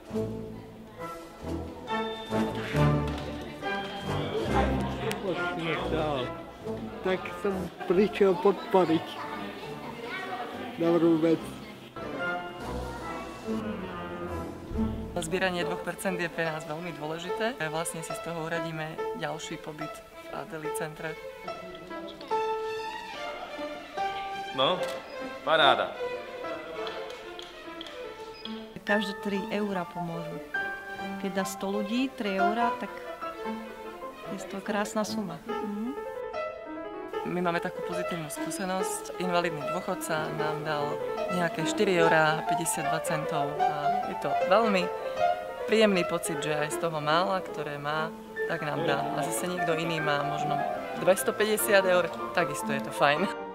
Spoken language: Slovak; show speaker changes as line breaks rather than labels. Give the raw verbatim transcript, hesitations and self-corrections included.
Tak som prišiel podporiť dobrú vec.
Zbieranie dvoch percent je pre nás veľmi dôležité. Vlastne si z toho uradíme ďalší pobyt v Adeli centre.
No, paráda.
Každé tri eurá pomôžu. Keď dá sto ľudí, tri eurá, tak je to krásna suma. Mhm.
My máme takú pozitívnu skúsenosť. Invalidný dôchodca nám dal nejaké štyri eurá päťdesiatdva centov a je to veľmi príjemný pocit, že aj z toho mála, ktoré má, tak nám dá. A zase niekto iný má možno dvestopäťdesiat eur, takisto je to fajn.